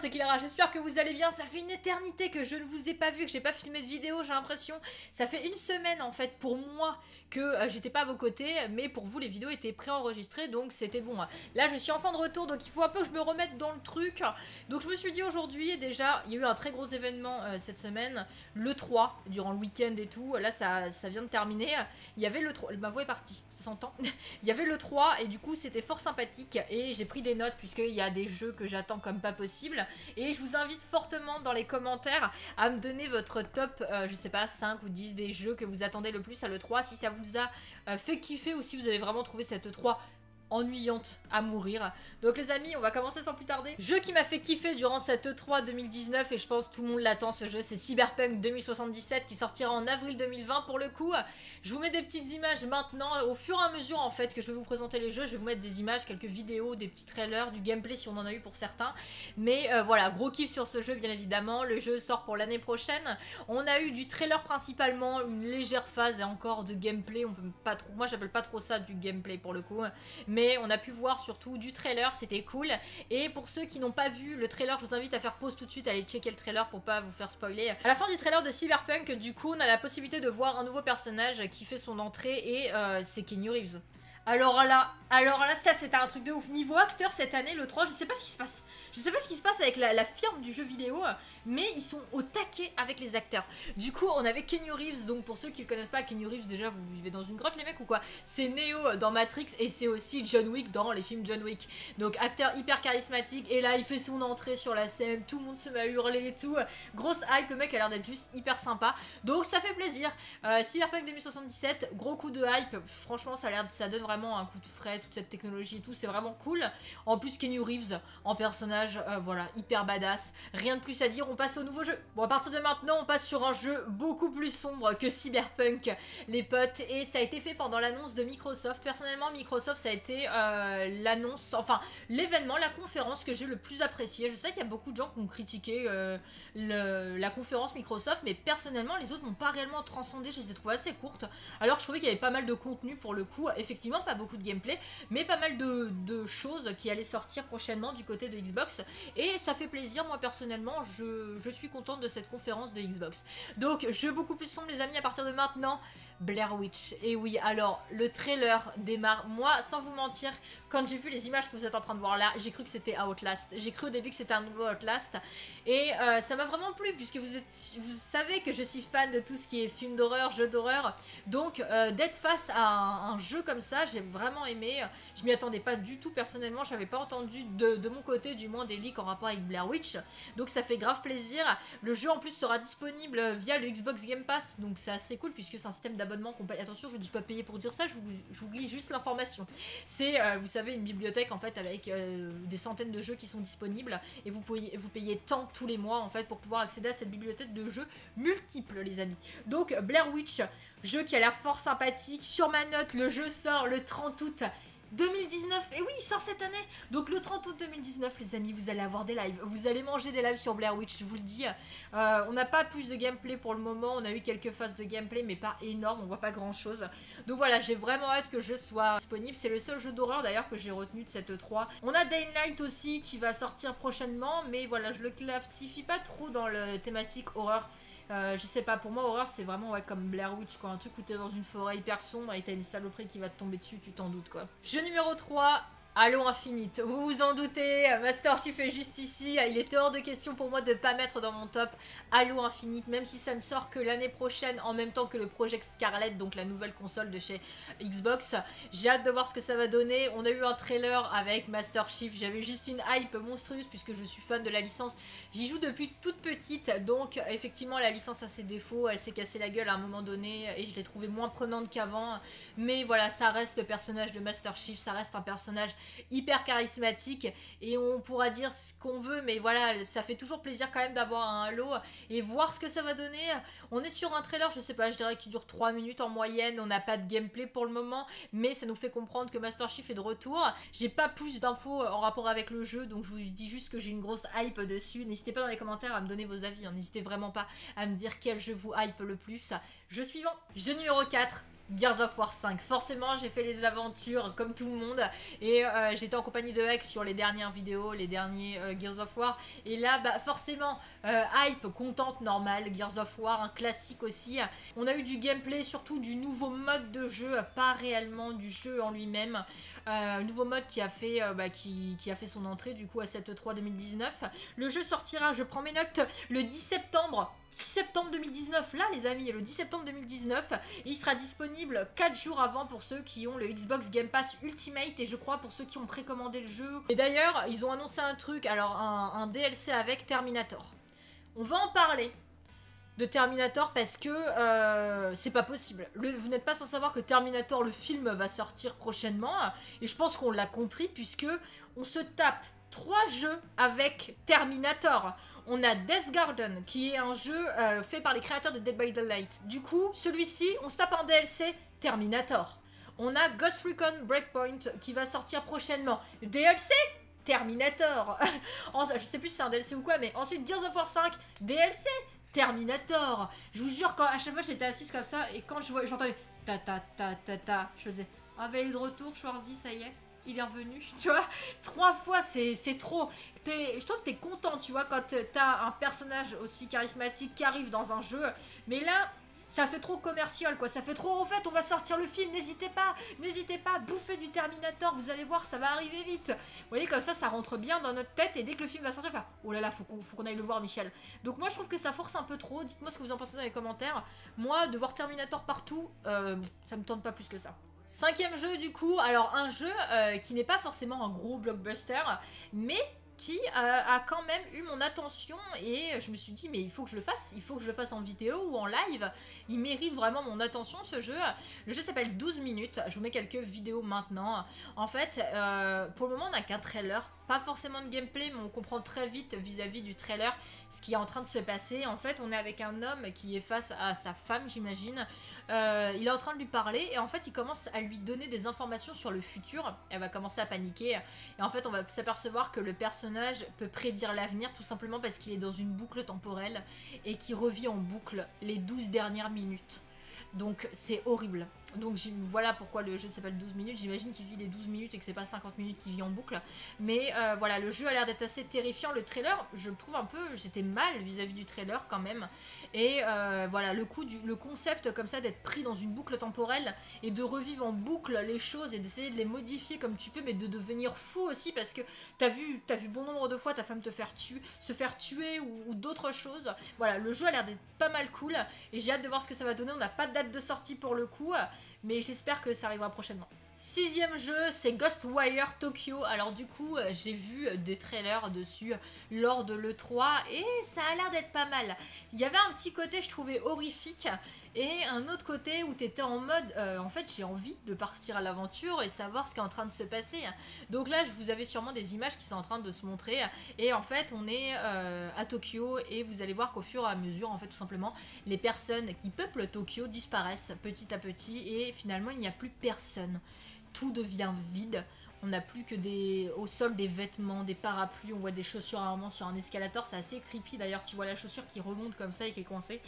c'est Clara, j'espère que vous allez bien. Ça fait une éternité que je ne vous ai pas vu, que j'ai pas filmé de vidéo, j'ai l'impression. Ça fait une semaine en fait pour moi que j'étais pas à vos côtés, mais pour vous les vidéos étaient préenregistrées, donc c'était bon. Là je suis enfin de retour, donc il faut un peu que je me remette dans le truc. Donc je me suis dit aujourd'hui, déjà, il y a eu un très gros événement cette semaine, le 3, durant le week-end et tout. Là ça vient de terminer. Il y avait le 3, ma voix est partie, ça s'entend. Il y avait le 3 et du coup c'était fort sympathique et j'ai pris des notes puisqu'il y a des jeux que j'attends comme pas possible. Et je vous invite fortement dans les commentaires à me donner votre top, je sais pas, 5 ou 10 des jeux que vous attendez le plus à l'E3, si ça vous a fait kiffer ou si vous avez vraiment trouvé cette E3 ennuyante à mourir. Donc les amis, on va commencer sans plus tarder. Jeu qui m'a fait kiffer durant cette E3 2019 et je pense tout le monde l'attend ce jeu, c'est Cyberpunk 2077 qui sortira en avril 2020 pour le coup. Je vous mets des petites images maintenant, au fur et à mesure en fait que je vais vous présenter les jeux, je vais vous mettre des images, quelques vidéos, des petits trailers, du gameplay si on en a eu pour certains. Mais voilà, gros kiff sur ce jeu bien évidemment, le jeu sort pour l'année prochaine. On a eu du trailer principalement, une légère phase et encore de gameplay, on peut pas trop, moi j'appelle pas trop ça du gameplay pour le coup. Mais on a pu voir surtout du trailer, c'était cool. Et pour ceux qui n'ont pas vu le trailer, je vous invite à faire pause tout de suite, à aller checker le trailer pour pas vous faire spoiler. À la fin du trailer de Cyberpunk, du coup, on a la possibilité de voir un nouveau personnage qui fait son entrée et c'est Keanu Reeves. Alors là, ça c'était un truc de ouf. Niveau acteur cette année, le 3, je sais pas ce qui se passe. Je sais pas ce qui se passe avec la firme du jeu vidéo, mais ils sont au taquet avec les acteurs. Du coup, on avait Keanu Reeves, donc pour ceux qui ne connaissent pas Keanu Reeves, déjà vous vivez dans une grotte les mecs ou quoi? C'est Neo dans Matrix et c'est aussi John Wick dans les films John Wick. Donc acteur hyper charismatique et là il fait son entrée sur la scène, tout le monde se met à hurler et tout. Grosse hype, le mec a l'air d'être juste hyper sympa. Donc ça fait plaisir. Cyberpunk 2077, gros coup de hype. Franchement ça donne vraiment un coup de frais, toute cette technologie et tout, c'est vraiment cool. En plus Keanu Reeves en personnage, voilà, hyper badass. Rien de plus à dire, on passe au nouveau jeu. Bon, à partir de maintenant, on passe sur un jeu beaucoup plus sombre que Cyberpunk, les potes, et ça a été fait pendant l'annonce de Microsoft. Personnellement, Microsoft, ça a été l'annonce, enfin, l'événement, la conférence que j'ai le plus apprécié. Je sais qu'il y a beaucoup de gens qui ont critiqué la conférence Microsoft, mais personnellement, les autres n'ont pas réellement transcendé, je les ai trouvées assez courtes. Alors, je trouvais qu'il y avait pas mal de contenu pour le coup, effectivement, pas beaucoup de gameplay, mais pas mal de choses qui allaient sortir prochainement du côté de Xbox, et ça fait plaisir. Moi personnellement je suis contente de cette conférence de Xbox. Donc jeu beaucoup plus sombre les amis à partir de maintenant, Blair Witch. Et oui, alors le trailer démarre. Moi sans vous mentir, quand j'ai vu les images que vous êtes en train de voir là, j'ai cru que c'était Outlast. J'ai cru au début que c'était un nouveau Outlast et ça m'a vraiment plu puisque vous savez que je suis fan de tout ce qui est film d'horreur, jeu d'horreur. Donc d'être face à un jeu comme ça, j'ai vraiment aimé. Je m'y attendais pas du tout personnellement, j'avais pas entendu de mon côté du moins des leaks en rapport avec Blair Witch, donc ça fait grave plaisir. Le jeu en plus sera disponible via le Xbox Game Pass, donc c'est assez cool puisque c'est un système d'abonnement qu'on paye. Attention, je ne suis pas payé pour dire ça, je vous glisse juste l'information. C'est, vous savez, une bibliothèque en fait avec des centaines de jeux qui sont disponibles et vous payez tant tous les mois en fait pour pouvoir accéder à cette bibliothèque de jeux multiples les amis. Donc Blair Witch, jeu qui a l'air fort sympathique. Sur ma note, le jeu sort le 30 août 2019, et oui il sort cette année. Donc le 30 août 2019 les amis, vous allez avoir des lives, vous allez manger des lives sur Blair Witch, je vous le dis. On n'a pas plus de gameplay pour le moment, on a eu quelques phases de gameplay mais pas énorme, on voit pas grand chose. Donc voilà, j'ai vraiment hâte que le jeu soit disponible. C'est le seul jeu d'horreur d'ailleurs que j'ai retenu de cette E3. On a Dying Light aussi qui va sortir prochainement, mais voilà, je le classifie pas trop dans le thématique horreur. Je sais pas, pour moi horreur c'est vraiment ouais, comme Blair Witch quoi, un truc où t'es dans une forêt hyper sombre et t'as une saloperie qui va te tomber dessus, tu t'en doutes quoi. Jeu numéro 3, Halo Infinite, vous vous en doutez, Master Chief est juste ici, il était hors de question pour moi de pas mettre dans mon top Halo Infinite, même si ça ne sort que l'année prochaine en même temps que le Project Scarlet, donc la nouvelle console de chez Xbox. J'ai hâte de voir ce que ça va donner. On a eu un trailer avec Master Chief, j'avais juste une hype monstrueuse puisque je suis fan de la licence, j'y joue depuis toute petite, donc effectivement la licence a ses défauts, elle s'est cassée la gueule à un moment donné et je l'ai trouvée moins prenante qu'avant, mais voilà, ça reste le personnage de Master Chief, ça reste un personnage hyper charismatique et on pourra dire ce qu'on veut, mais voilà, ça fait toujours plaisir quand même d'avoir un Halo et voir ce que ça va donner. On est sur un trailer, je sais pas, je dirais qu'il dure 3 minutes en moyenne, on n'a pas de gameplay pour le moment, mais ça nous fait comprendre que Master Chief est de retour. J'ai pas plus d'infos en rapport avec le jeu, donc je vous dis juste que j'ai une grosse hype dessus. N'hésitez pas dans les commentaires à me donner vos avis, hein. N'hésitez vraiment pas à me dire quel jeu vous hype le plus. Jeu suivant, jeu numéro 4. Gears of War 5. Forcément, j'ai fait les aventures comme tout le monde et j'étais en compagnie de Hex sur les dernières vidéos, les derniers Gears of War. Et là, bah forcément, hype, contente, normale. Gears of War, un classique aussi. On a eu du gameplay, surtout du nouveau mode de jeu, pas réellement du jeu en lui-même. Nouveau mode qui a fait qui a fait son entrée du coup à cette E3 2019. Le jeu sortira, je prends mes notes, le 10 septembre 2019, là les amis, le 10 septembre 2019, et il sera disponible 4 jours avant pour ceux qui ont le Xbox Game Pass Ultimate et je crois pour ceux qui ont précommandé le jeu. Et d'ailleurs, ils ont annoncé un truc, alors un DLC avec Terminator. On va en parler de Terminator parce que c'est pas possible. Vous n'êtes pas sans savoir que Terminator, le film, va sortir prochainement et je pense qu'on l'a compris puisque on se tape 3 jeux avec Terminator. On a Death Garden qui est un jeu fait par les créateurs de Dead by Daylight. Du coup, celui-ci, on se tape un DLC Terminator. On a Ghost Recon Breakpoint qui va sortir prochainement. DLC Terminator. Je sais plus si c'est un DLC ou quoi, mais ensuite Gears of War 5 DLC Terminator. Je vous jure, quand à chaque fois j'étais assise comme ça et quand j'entendais ta ta ta ta ta, je faisais ah bah il est de retour, Schwarzy, ça y est, il est revenu, tu vois. 3 fois c'est trop. Je trouve que t'es content, tu vois, quand t'as un personnage aussi charismatique qui arrive dans un jeu, mais là ça fait trop commercial quoi, ça fait trop en fait on va sortir le film, n'hésitez pas, bouffez du Terminator, vous allez voir ça va arriver vite. Vous voyez comme ça rentre bien dans notre tête et dès que le film va sortir, enfin oh là là faut qu'on aille le voir Michel. Donc moi je trouve que ça force un peu trop, dites-moi ce que vous en pensez dans les commentaires. Moi de voir Terminator partout, ça me tente pas plus que ça. 5e jeu du coup, alors un jeu qui n'est pas forcément un gros blockbuster, mais qui a quand même eu mon attention et je me suis dit mais il faut que je le fasse en vidéo ou en live, il mérite vraiment mon attention ce jeu. Le jeu s'appelle 12 minutes, je vous mets quelques vidéos maintenant. En fait, pour le moment on n'a qu'un trailer, pas forcément de gameplay mais on comprend très vite vis-à-vis du trailer ce qui est en train de se passer. En fait on est avec un homme qui est face à sa femme j'imagine. Il est en train de lui parler et en fait il commence à lui donner des informations sur le futur. Elle va commencer à paniquer et en fait on va s'apercevoir que le personnage peut prédire l'avenir tout simplement parce qu'il est dans une boucle temporelle et qui revit en boucle les 12 dernières minutes. Donc c'est horrible. Donc voilà pourquoi le jeu s'appelle 12 minutes. J'imagine qu'il vit les 12 minutes et que c'est pas 50 minutes qu'il vit en boucle. Mais voilà, le jeu a l'air d'être assez terrifiant. Le trailer, je le trouve un peu... J'étais mal vis-à-vis du trailer quand même. Et voilà, le concept comme ça d'être pris dans une boucle temporelle et de revivre en boucle les choses et d'essayer de les modifier comme tu peux, mais de devenir fou aussi parce que t'as vu bon nombre de fois ta femme se faire tuer ou d'autres choses. Voilà, le jeu a l'air d'être pas mal cool et j'ai hâte de voir ce que ça va donner. On n'a pas de date de sortie pour le coup, mais j'espère que ça arrivera prochainement. 6e jeu, c'est Ghostwire Tokyo. Alors du coup, j'ai vu des trailers dessus lors de l'E3 et ça a l'air d'être pas mal. Il y avait un petit côté, je trouvais, horrifique et un autre côté où tu étais en mode, en fait, j'ai envie de partir à l'aventure et savoir ce qui est en train de se passer. Donc là, vous avez sûrement des images qui sont en train de se montrer et en fait, on est à Tokyo et vous allez voir qu'au fur et à mesure, en fait, tout simplement, les personnes qui peuplent Tokyo disparaissent petit à petit et finalement, il n'y a plus personne. Tout devient vide. On n'a plus que au sol des vêtements, des parapluies, on voit des chaussures à un moment sur un escalator, c'est assez creepy d'ailleurs, tu vois la chaussure qui remonte comme ça et qui est coincée.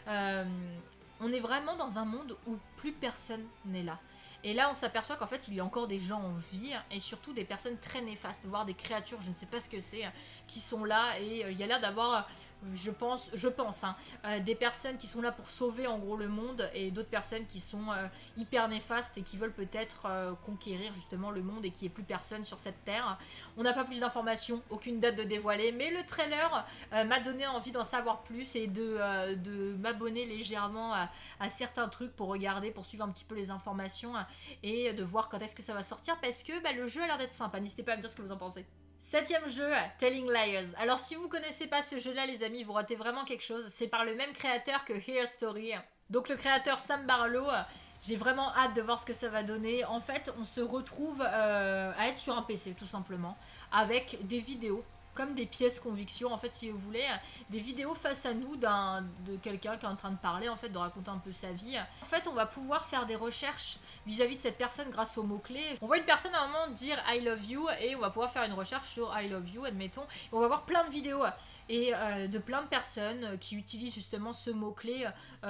On est vraiment dans un monde où plus personne n'est là. Et là on s'aperçoit qu'en fait il y a encore des gens en vie et surtout des personnes très néfastes, voire des créatures, je ne sais pas ce que c'est, qui sont là et il y a l'air d'avoir... Je pense des personnes qui sont là pour sauver en gros le monde et d'autres personnes qui sont hyper néfastes et qui veulent peut-être conquérir justement le monde et qu'il n'y ait plus personne sur cette terre. On n'a pas plus d'informations, aucune date de dévoiler, mais le trailer m'a donné envie d'en savoir plus et de m'abonner légèrement à certains trucs pour regarder, pour suivre un petit peu les informations et de voir quand est-ce que ça va sortir parce que le jeu a l'air d'être sympa. N'hésitez pas à me dire ce que vous en pensez. 7e jeu, Telling Liars. Alors si vous connaissez pas ce jeu là les amis, vous ratez vraiment quelque chose. C'est par le même créateur que Her Story. Donc le créateur Sam Barlow. J'ai vraiment hâte de voir ce que ça va donner. En fait on se retrouve à être sur un PC tout simplement. Avec des vidéos. Comme des pièces conviction en fait si vous voulez, des vidéos face à nous de quelqu'un qui est en train de parler en fait, de raconter un peu sa vie. En fait on va pouvoir faire des recherches vis-à-vis de cette personne grâce aux mots-clés. On voit une personne à un moment dire I love you et on va pouvoir faire une recherche sur I love you admettons. Et on va voir plein de vidéos et de plein de personnes qui utilisent justement ce mot-clé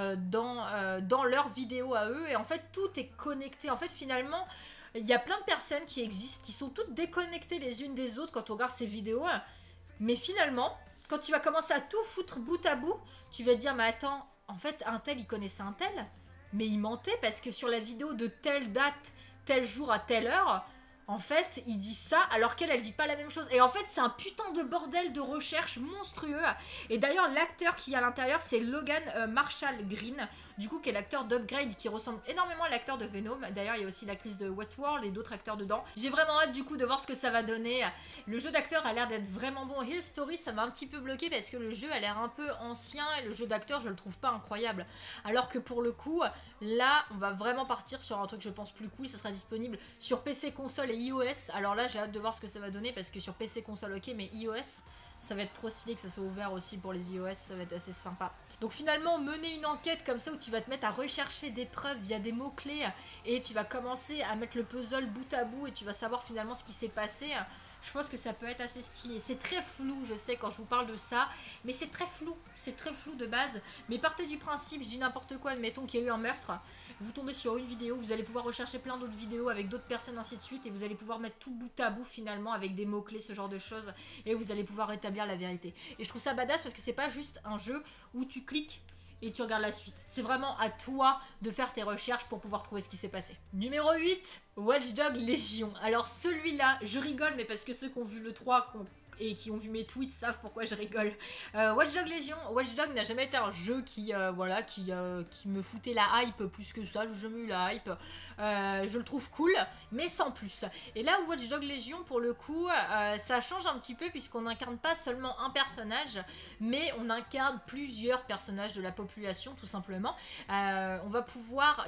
dans leurs vidéos à eux. Et en fait, tout est connecté. En fait, finalement, il y a plein de personnes qui existent, qui sont toutes déconnectées les unes des autres quand on regarde ces vidéos. Mais finalement, quand tu vas commencer à tout foutre bout à bout, tu vas te dire, mais attends, en fait, un tel, il connaissait un tel, mais il mentait parce que sur la vidéo de telle date, tel jour à telle heure, en fait, il dit ça alors qu'elle, elle dit pas la même chose. Et en fait, c'est un putain de bordel de recherche monstrueux. Et d'ailleurs, l'acteur qui est à l'intérieur, c'est Logan Marshall Green, du coup, qui est l'acteur d'Upgrade, qui ressemble énormément à l'acteur de Venom. D'ailleurs, il y a aussi l'actrice de Westworld et d'autres acteurs dedans. J'ai vraiment hâte, du coup, de voir ce que ça va donner. Le jeu d'acteur a l'air d'être vraiment bon. Hill Story, ça m'a un petit peu bloqué parce que le jeu a l'air un peu ancien et le jeu d'acteur, je le trouve pas incroyable. Alors que pour le coup, là, on va vraiment partir sur un truc, je pense, plus cool. Ça sera disponible sur PC, console et iOS. Alors là, j'ai hâte de voir ce que ça va donner parce que sur PC, console, ok, mais iOS, ça va être trop stylé que ça soit ouvert aussi pour les iOS. Ça va être assez sympa. Donc finalement, mener une enquête comme ça où tu vas te mettre à rechercher des preuves via des mots-clés et tu vas commencer à mettre le puzzle bout à bout et tu vas savoir finalement ce qui s'est passé. Je pense que ça peut être assez stylé. C'est très flou, je sais, quand je vous parle de ça, mais c'est très flou de base. Mais partez du principe, je dis n'importe quoi, admettons qu'il y a eu un meurtre, vous tombez sur une vidéo, vous allez pouvoir rechercher plein d'autres vidéos avec d'autres personnes, ainsi de suite, et vous allez pouvoir mettre tout bout à bout finalement avec des mots-clés, ce genre de choses, et vous allez pouvoir rétablir la vérité. Et je trouve ça badass parce que c'est pas juste un jeu où tu cliques et tu regardes la suite. C'est vraiment à toi de faire tes recherches pour pouvoir trouver ce qui s'est passé. Numéro 8, Watch Dogs Legion. Alors celui-là, je rigole, mais parce que ceux qui ont vu le 3 et qui ont vu mes tweets savent pourquoi je rigole. Watch Dogs Legion, Watch Dogs n'a jamais été un jeu qui me foutait la hype plus que ça. J'ai jamais eu la hype. Je le trouve cool, mais sans plus. Et là, Watch Dogs Legion, pour le coup, ça change un petit peu puisqu'on n'incarne pas seulement un personnage, mais on incarne plusieurs personnages de la population, tout simplement. On va pouvoir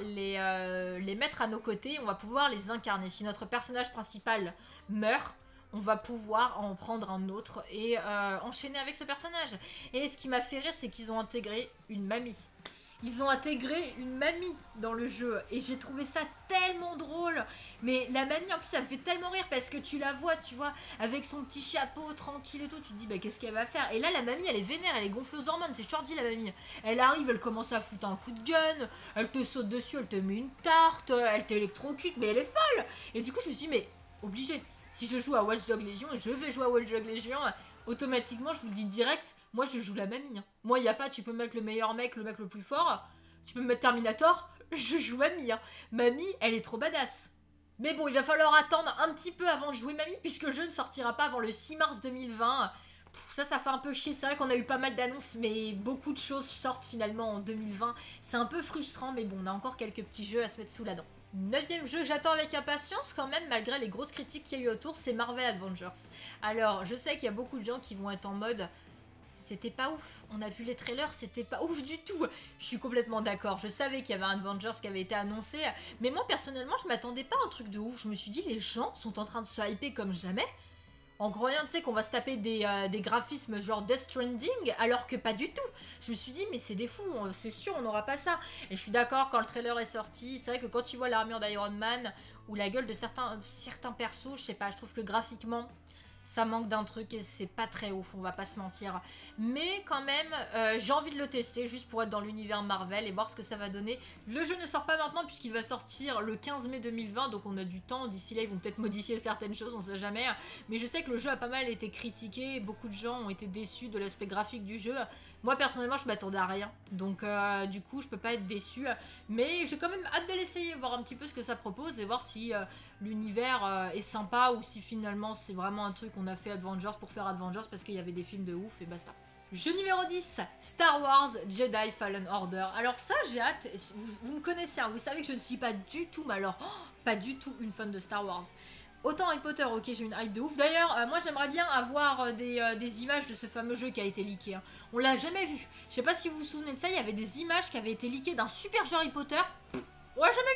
les mettre à nos côtés, on va pouvoir les incarner. Si notre personnage principal meurt, on va pouvoir en prendre un autre et enchaîner avec ce personnage. Et ce qui m'a fait rire, c'est qu'ils ont intégré une mamie. Ils ont intégré une mamie dans le jeu et j'ai trouvé ça tellement drôle. Mais la mamie, en plus, ça me fait tellement rire parce que tu la vois, tu vois, avec son petit chapeau tranquille et tout. Tu te dis, bah qu'est-ce qu'elle va faire? Et là, la mamie, elle est vénère, elle est gonfle aux hormones. C'est Shorty, la mamie. Elle arrive, elle commence à foutre un coup de gun, elle te saute dessus, elle te met une tarte, elle t'électrocute, mais elle est folle. Et du coup, je me suis dit, mais obligé. Si je joue à Watch Dogs Legion, et je vais jouer à Watch Dogs Legion, automatiquement, je vous le dis direct, moi je joue la mamie. Moi, il n'y a pas, tu peux mettre le meilleur mec, le mec le plus fort, tu peux me mettre Terminator, je joue mamie. Mamie, elle est trop badass. Mais bon, il va falloir attendre un petit peu avant de jouer mamie, puisque le jeu ne sortira pas avant le 6 mars 2020. Ça fait un peu chier. C'est vrai qu'on a eu pas mal d'annonces, mais beaucoup de choses sortent finalement en 2020. C'est un peu frustrant, mais bon, on a encore quelques petits jeux à se mettre sous la dent. 9e jeu, j'attends avec impatience quand même, malgré les grosses critiques qu'il y a eu autour, c'est Marvel Avengers. Alors, je sais qu'il y a beaucoup de gens qui vont être en mode c'était pas ouf, on a vu les trailers, c'était pas ouf du tout. Je suis complètement d'accord, je savais qu'il y avait un Avengers qui avait été annoncé, mais moi personnellement, je m'attendais pas à un truc de ouf. Je me suis dit, les gens sont en train de se hyper comme jamais, en croyant, tu sais, qu'on va se taper des graphismes genre Death Stranding, alors que pas du tout. Je me suis dit, mais c'est des fous, c'est sûr, on n'aura pas ça. Et je suis d'accord, quand le trailer est sorti, c'est vrai que quand tu vois l'armure d'Iron Man, ou la gueule de certains persos, je sais pas, je trouve que graphiquement, ça manque d'un truc et c'est pas très ouf, on va pas se mentir. Mais quand même, j'ai envie de le tester juste pour être dans l'univers Marvel et voir ce que ça va donner. Le jeu ne sort pas maintenant puisqu'il va sortir le 15 mai 2020, donc on a du temps. D'ici là, ils vont peut-être modifier certaines choses, on sait jamais. Mais je sais que le jeu a pas mal été critiqué, beaucoup de gens ont été déçus de l'aspect graphique du jeu. Moi, personnellement, je m'attendais à rien. Donc, du coup, je peux pas être déçu. Mais j'ai quand même hâte de l'essayer, voir un petit peu ce que ça propose et voir si l'univers est sympa ou si finalement c'est vraiment un truc qu'on a fait Avengers pour faire Avengers parce qu'il y avait des films de ouf et basta. Jeu numéro 10, Star Wars Jedi Fallen Order. Alors ça, j'ai hâte. Vous me connaissez, hein, vous savez que je ne suis pas du tout, mais alors, pas du tout une fan de Star Wars. Autant Harry Potter, ok, j'ai une hype de ouf. D'ailleurs, moi j'aimerais bien avoir des images de ce fameux jeu qui a été leaké. Hein. On l'a jamais vu. Je sais pas si vous vous souvenez de ça, il y avait des images qui avaient été leakées d'un super jeu Harry Potter. On l'a jamais vu.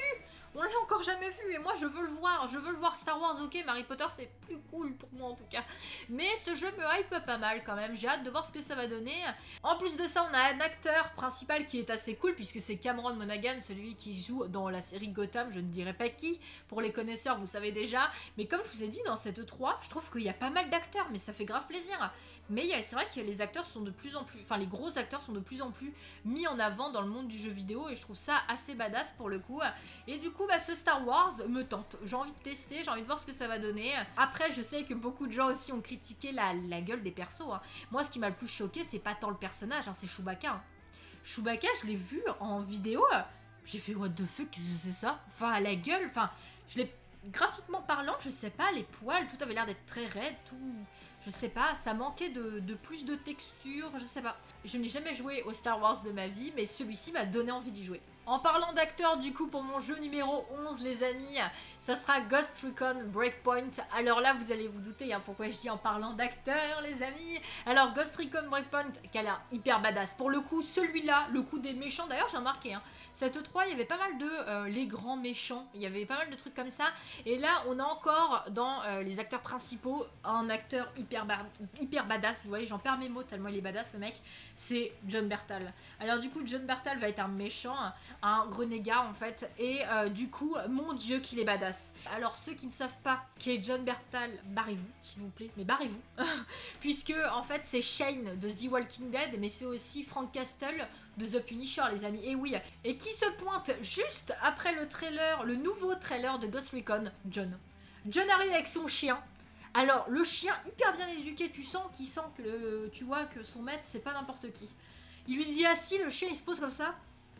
On l'a encore jamais vu et moi je veux le voir. Je veux le voir Star Wars, ok, mais Harry Potter c'est plus cool pour moi en tout cas. Mais ce jeu me hype pas mal quand même. J'ai hâte de voir ce que ça va donner. En plus de ça, on a un acteur principal qui est assez cool puisque c'est Cameron Monaghan, celui qui joue dans la série Gotham. Je ne dirai pas qui. Pour les connaisseurs, vous savez déjà. Mais comme je vous ai dit, dans cette E3, je trouve qu'il y a pas mal d'acteurs, mais ça fait grave plaisir. Mais c'est vrai que les acteurs sont de plus en plus, enfin les gros acteurs sont de plus en plus mis en avant dans le monde du jeu vidéo et je trouve ça assez badass pour le coup. Et du coup, ce Star Wars me tente. J'ai envie de tester, j'ai envie de voir ce que ça va donner. Après, je sais que beaucoup de gens aussi ont critiqué la gueule des persos. Moi, ce qui m'a le plus choqué, c'est pas tant le personnage, c'est Chewbacca. Chewbacca, je l'ai vu en vidéo. J'ai fait what the fuck, qu'est-ce que c'est ça? Enfin, la gueule, enfin, je l'ai graphiquement parlant, je sais pas, les poils, tout avait l'air d'être très raide, tout. Je sais pas, ça manquait de plus de texture, je sais pas. Je n'ai jamais joué au Star Wars de ma vie, mais celui-ci m'a donné envie d'y jouer. En parlant d'acteurs, du coup, pour mon jeu numéro 11, les amis, ça sera Ghost Recon Breakpoint. Alors là, vous allez vous douter pourquoi je dis en parlant d'acteurs, les amis. Alors, Ghost Recon Breakpoint, qui a l'air hyper badass. Pour le coup, celui-là, le coup des méchants, d'ailleurs, j'ai remarqué, cette E3, il y avait pas mal de les grands méchants. Il y avait pas mal de trucs comme ça. Et là, on a encore, dans les acteurs principaux, un acteur hyper badass. Vous voyez, j'en perds mes mots tellement il est badass, le mec. C'est Jon Bernthal. Alors du coup, Jon Bernthal va être un méchant, un renégat en fait, et du coup, mon dieu qu'il est badass. Alors ceux qui ne savent pas qui est Jon Bernthal, barrez-vous, s'il vous plaît, mais barrez-vous, puisque en fait c'est Shane de The Walking Dead, mais c'est aussi Frank Castle de The Punisher, les amis, et oui, et qui se pointe juste après le trailer, le nouveau trailer de Ghost Recon, John. John arrive avec son chien. Alors, le chien, hyper bien éduqué, tu sens qu'il sent que, tu vois, que son maître, c'est pas n'importe qui. Il lui dit assis, le chien, il se pose comme ça.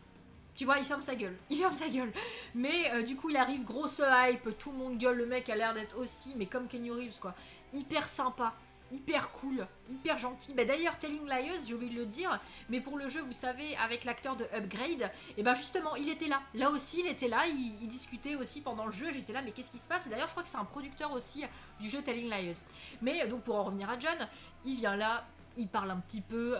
Tu vois, il ferme sa gueule. Il ferme sa gueule. Mais du coup, il arrive, grosse hype, tout le monde gueule, le mec a l'air d'être aussi, mais comme Keanu Reeves, quoi. Hyper sympa. Hyper cool, hyper gentil. Bah d'ailleurs, Telling Liars, j'ai oublié de le dire, mais pour le jeu, vous savez, avec l'acteur de Upgrade, et ben justement, il était là. Là aussi, il était là, il discutait aussi pendant le jeu. J'étais là, mais qu'est-ce qui se passe? Et d'ailleurs, je crois que c'est un producteur aussi du jeu Telling Liars. Mais donc, pour en revenir à John, il vient là. Il parle un petit peu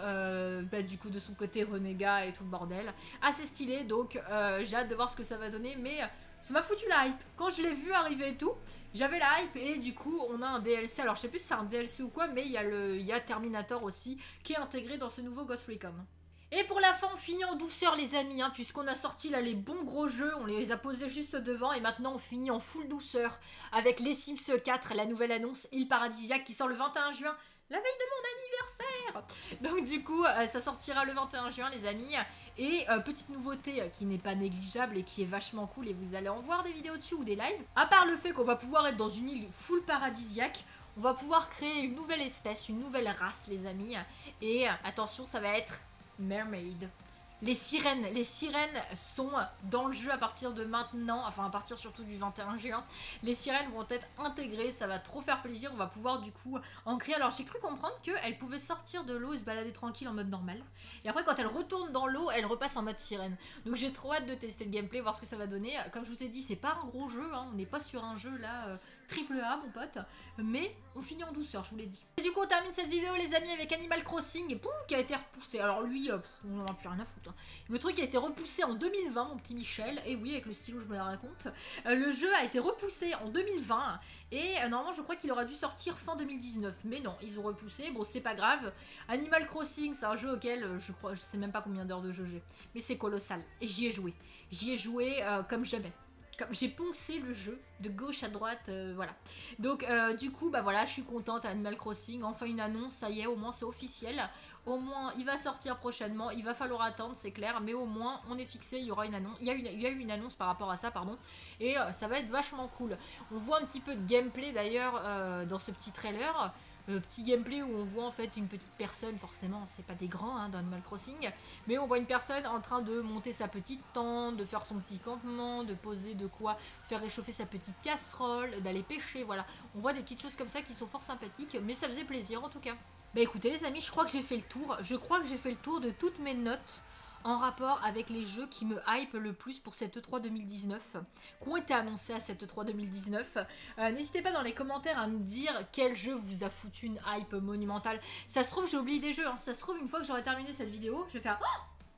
du coup de son côté renégat et tout le bordel. Assez stylé, donc j'ai hâte de voir ce que ça va donner, mais ça m'a foutu la hype. Quand je l'ai vu arriver et tout, j'avais la hype et du coup on a un DLC, alors je sais plus si c'est un DLC ou quoi, mais il y a Terminator aussi qui est intégré dans ce nouveau Ghost Recon. Et pour la fin, on finit en douceur les amis, puisqu'on a sorti là les bons gros jeux, on les a posés juste devant et maintenant on finit en full douceur avec les Sims 4, la nouvelle annonce Île Paradisiaque qui sort le 21 juin. La veille de mon anniversaire. Donc du coup, ça sortira le 21 juin les amis. Et petite nouveauté qui n'est pas négligeable et qui est vachement cool et vous allez en voir des vidéos dessus ou des lives. À part le fait qu'on va pouvoir être dans une île full paradisiaque, on va pouvoir créer une nouvelle espèce, une nouvelle race les amis. Et attention, ça va être Mermaid. Les sirènes sont dans le jeu à partir de maintenant, enfin à partir surtout du 21 juin. Les sirènes vont être intégrées, ça va trop faire plaisir, on va pouvoir du coup en créer. Alors j'ai cru comprendre qu'elles pouvaient sortir de l'eau et se balader tranquille en mode normal. Et après quand elles retournent dans l'eau, elles repassent en mode sirène. Donc j'ai trop hâte de tester le gameplay, voir ce que ça va donner. Comme je vous ai dit, c'est pas un gros jeu, on n'est pas sur un jeu là... triple A mon pote, mais on finit en douceur, je vous l'ai dit. Et du coup on termine cette vidéo les amis avec Animal Crossing qui a été repoussé. Alors lui, on n'en a plus rien à foutre. Le truc a été repoussé en 2020 mon petit Michel, et oui avec le stylo je me la raconte. Le jeu a été repoussé en 2020 et normalement je crois qu'il aurait dû sortir fin 2019, mais non, ils ont repoussé, bon c'est pas grave. Animal Crossing c'est un jeu auquel je sais même pas combien d'heures de jeu j'ai, mais c'est colossal, et j'y ai joué comme jamais. J'ai poncé le jeu de gauche à droite, voilà. Donc du coup, bah voilà, je suis contente. Animal Crossing, enfin une annonce, ça y est, au moins c'est officiel. Au moins, il va sortir prochainement. Il va falloir attendre, c'est clair, mais au moins on est fixé. Il y aura une annonce. Il y a eu une annonce par rapport à ça, pardon. Et ça va être vachement cool. On voit un petit peu de gameplay d'ailleurs dans ce petit trailer. Petit gameplay où on voit en fait une petite personne, forcément c'est pas des grands dans Animal Crossing, mais on voit une personne en train de monter sa petite tente, de faire son petit campement, de poser de quoi faire réchauffer sa petite casserole, d'aller pêcher, voilà. On voit des petites choses comme ça qui sont fort sympathiques, mais ça faisait plaisir en tout cas. Bah écoutez les amis, je crois que j'ai fait le tour, de toutes mes notes en rapport avec les jeux qui me hype le plus pour cette E3 2019, qui ont été annoncés à cette E3 2019. N'hésitez pas dans les commentaires à me dire quel jeu vous a foutu une hype monumentale. Ça se trouve, j'ai oublié des jeux, ça se trouve, une fois que j'aurai terminé cette vidéo, je vais faire « Oh, merde !»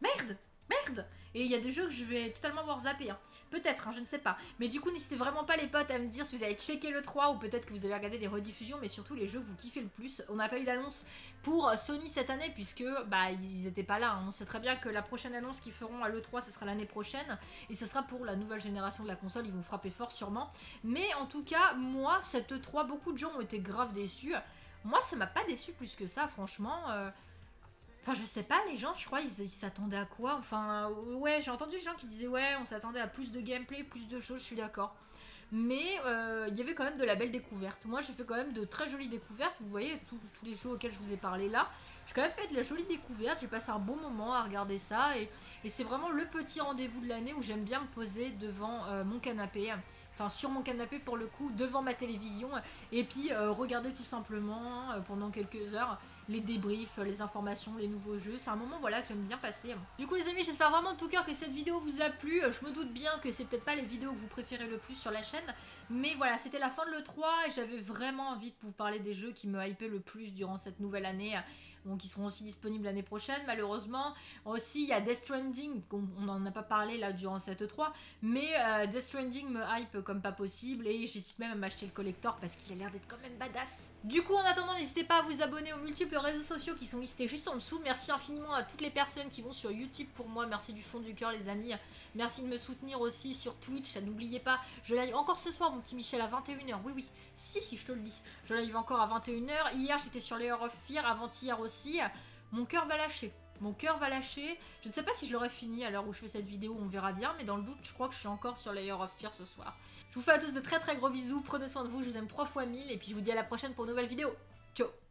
Merde. Et il y a des jeux que je vais totalement avoir zappé, hein. Peut-être, hein, je ne sais pas. Mais du coup, n'hésitez vraiment pas les potes à me dire si vous avez checké le 3 ou peut-être que vous avez regardé des rediffusions, mais surtout les jeux que vous kiffez le plus. On n'a pas eu d'annonce pour Sony cette année puisque bah ils n'étaient pas là, hein. On sait très bien que la prochaine annonce qu'ils feront à l'E3 ce sera l'année prochaine et ce sera pour la nouvelle génération de la console, ils vont frapper fort sûrement. Mais en tout cas, moi, cette E3, beaucoup de gens ont été grave déçus. Moi, ça m'a pas déçu plus que ça, franchement. Enfin, je sais pas, les gens, je crois, ils s'attendaient à quoi? Enfin, ouais, j'ai entendu des gens qui disaient, ouais, on s'attendait à plus de gameplay, plus de choses, je suis d'accord. Mais il y avait quand même de la belle découverte. Moi, j'ai fait quand même de très jolies découvertes. Vous voyez, tous les jeux auxquels je vous ai parlé là. J'ai quand même fait de la jolie découverte. J'ai passé un bon moment à regarder ça. Et c'est vraiment le petit rendez-vous de l'année où j'aime bien me poser devant mon canapé. Enfin, sur mon canapé pour le coup, devant ma télévision. Et puis regarder tout simplement pendant quelques heures les débriefs, les informations, les nouveaux jeux. C'est un moment voilà que j'aime bien passer. Du coup les amis, j'espère vraiment de tout cœur que cette vidéo vous a plu. Je me doute bien que c'est peut-être pas les vidéos que vous préférez le plus sur la chaîne. Mais voilà, c'était la fin de l'E3 et j'avais vraiment envie de vous parler des jeux qui me hypaient le plus durant cette nouvelle année. Bon, qui seront aussi disponibles l'année prochaine malheureusement. Aussi il y a Death Stranding, on n'en a pas parlé là durant cette E3. Mais Death Stranding me hype comme pas possible et j'hésite même à m'acheter le collector parce qu'il a l'air d'être quand même badass. Du coup en attendant, n'hésitez pas à vous abonner aux multiples réseaux sociaux qui sont listés juste en dessous. Merci infiniment à toutes les personnes qui vont sur YouTube pour moi, merci du fond du cœur les amis. Merci de me soutenir aussi sur Twitch, n'oubliez pas, je live encore ce soir mon petit Michel à 21h, oui, si je te le dis. Je live encore à 21h, hier j'étais sur Layer of Fear, avant-hier aussi, mon cœur va lâcher. Mon cœur va lâcher. Je ne sais pas si je l'aurai fini à l'heure où je fais cette vidéo, on verra bien. Mais dans le doute, je crois que je suis encore sur Layer of Fear ce soir. Je vous fais à tous de très très gros bisous. Prenez soin de vous, je vous aime 3 fois 1000. Et puis je vous dis à la prochaine pour une nouvelle vidéo. Ciao.